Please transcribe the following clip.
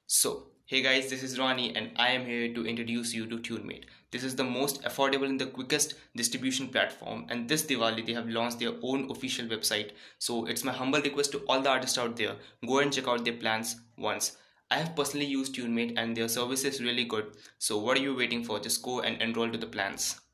Hey guys, this is Ronnie and I am here to introduce you to TuneMate. This is the most affordable and the quickest distribution platform, and this Diwali they have launched their own official website. So it's my humble request to all the artists out there, go and check out their plans once. I have personally used TuneMate and their service is really good. So what are you waiting for? Just go and enroll to the plans.